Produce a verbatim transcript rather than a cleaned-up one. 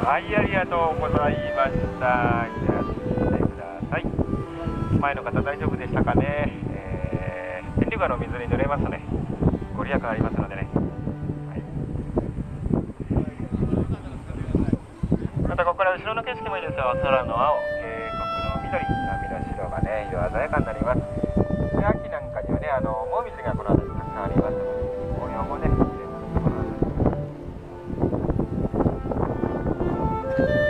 はい、ありがとうございました。いらしてください。前の方大丈夫でしたかね。えー、天竜川の水に濡れますね。ご利益ありますのでね。はい、またここから後ろの景色もいいですよ。空の青、渓谷の緑、波の白がね、色鮮やかになります。で、秋なんかにはね、あのモミジがこの辺りたくさんありますので、紅葉もね、綺麗なところなんです。